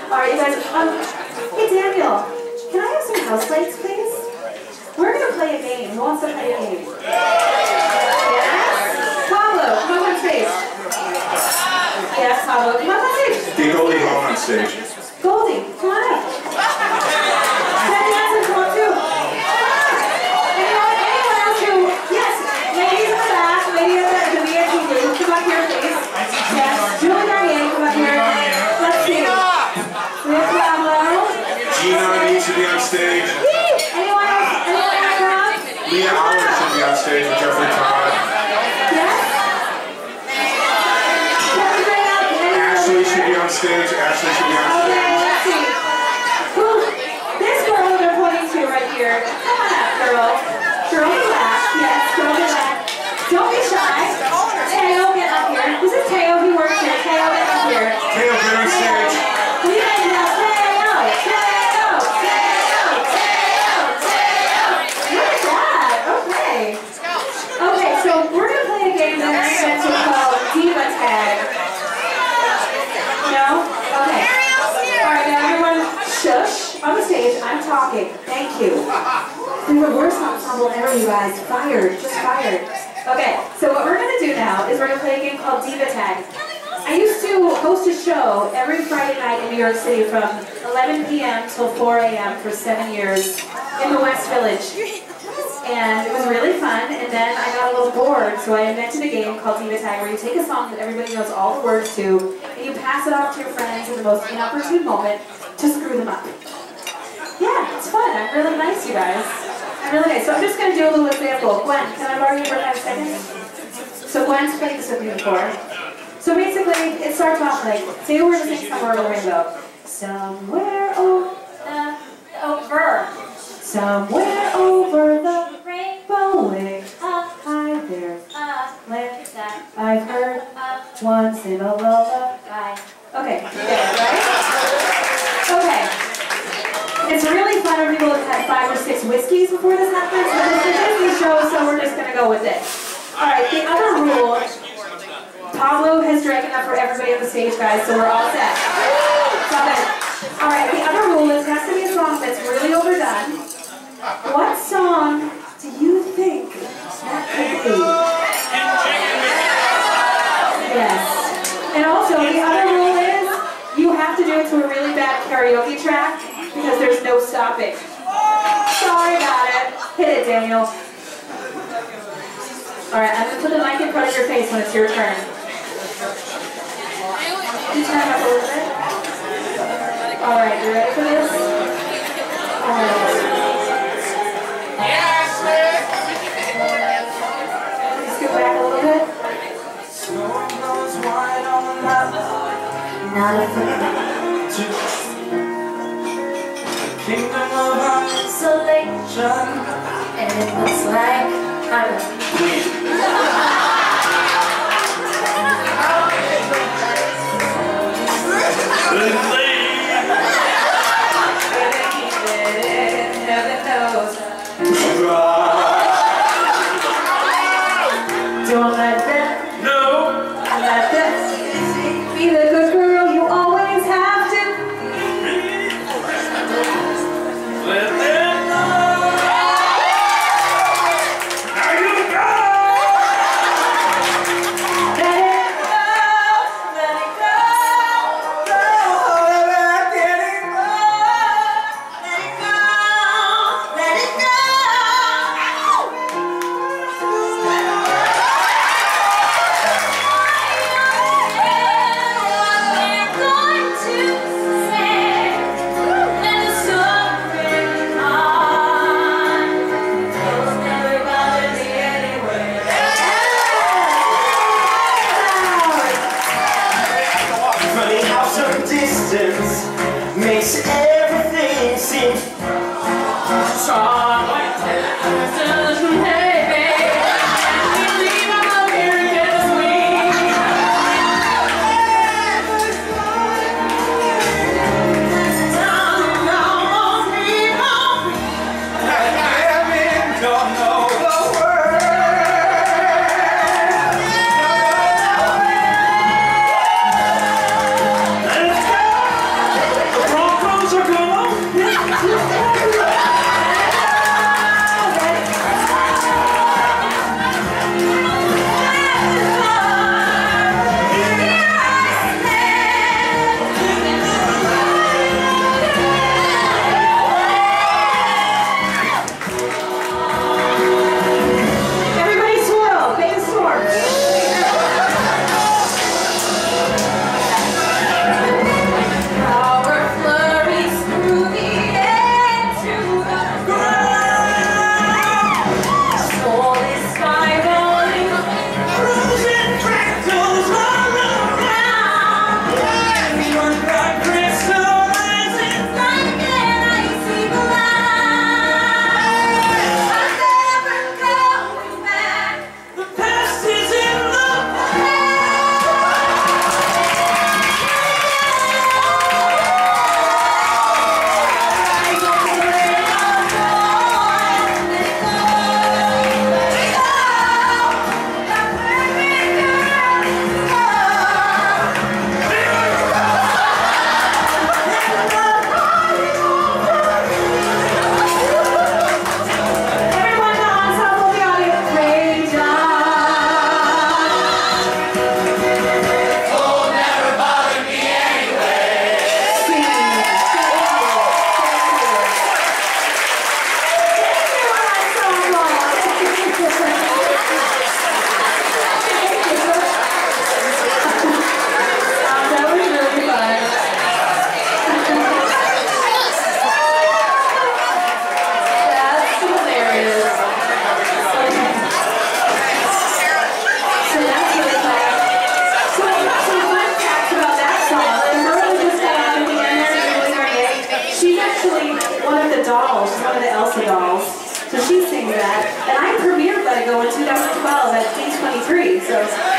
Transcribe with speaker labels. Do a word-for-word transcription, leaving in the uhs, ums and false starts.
Speaker 1: Alright, you guys, um, hey Daniel, can I have some house lights, please? We're gonna play a game. Who wants to play a game? Yes? Pablo, come up on stage. Yes, Pablo, come up on stage.
Speaker 2: Get Goldie home on stage.
Speaker 1: Goldie, come on up. Sandy Hansen, come up too. Anyone, anyone else who, yes, ladies in the back, lady in the, the V I P booth, come up here, please. Yes, Julie Garnier, come up here. Let's see. We have Pablo.
Speaker 2: Gina needs to be on stage.
Speaker 1: Anyone else? Anyone else come up?
Speaker 2: Leah Howard should be on stage with Jeffrey Todd.
Speaker 1: Yes? Jeffrey, bring up.
Speaker 2: Ashley should be on stage. Ashley should be on stage.
Speaker 1: Okay, let's see. Who? This girl they're pointing to right here. Come on up, girl. Girl in the back. Yes, girl in the back. Don't be shy. Teo, get up here. This is Teo. He works here. Teo, get up here.
Speaker 2: Teo, get on stage.
Speaker 1: We guys know Teo. Teo. Teo. Teo. Teo. Look at that. Okay. Okay, so we're going to play a game that I meant to call Diva Tag. No? Okay. Alright, now everyone shush. On the stage, I'm talking. Thank you. We were worst ensemble ever, you guys. Fired. Just fired. Okay, so what we're going to do now is we're going to play a game called Diva Tag. I used to host a show every Friday night in New York City from eleven p m till four a m for seven years in the West Village. And it was really fun, and then I got a little bored, so I invented a game called Diva Tag where you take a song that everybody knows all the words to, and you pass it off to your friends in the most inopportune moment to screw them up. Yeah, it's fun. I'm really nice, you guys. I'm really nice. So I'm just going to do a little example. Gwen, can I borrow you for five seconds? So Gwen's played this with me before. So basically, it starts off like, say we're going to sing Somewhere Over the Rainbow. Somewhere over the, over. Somewhere over the rainbow way up high there's a land that I've heard of once in a lullaby. Okay, yeah, right? Okay. It's really fun when people have had five or six whiskeys before this happens, but it's a Disney show, so we're just going to go with it. Alright, the other rule, Pablo has drank enough for everybody on the stage, guys, so we're all set. Alright, the other rule is it has to be a song that's really overdone. What song do you think that could be? Yes. And also, the other rule is you have to do it to a really bad karaoke track because there's no stopping. Sorry about it. Hit it, Daniel. Alright, I'm going to put the mic in front of your face when it's your turn. Can you turn up a little bit? Alright, you ready for this? Alright. Scoot back a little bit. Not a thing. Kingdom of isolation, and it looks like I'm a queen. Don't let that, no, let that be the good girl you always have to. Let them know. Now you go. doll. She's one of the Elsa dolls. So she sings that. And I premiered Let It Go in two thousand twelve at D twenty-three. So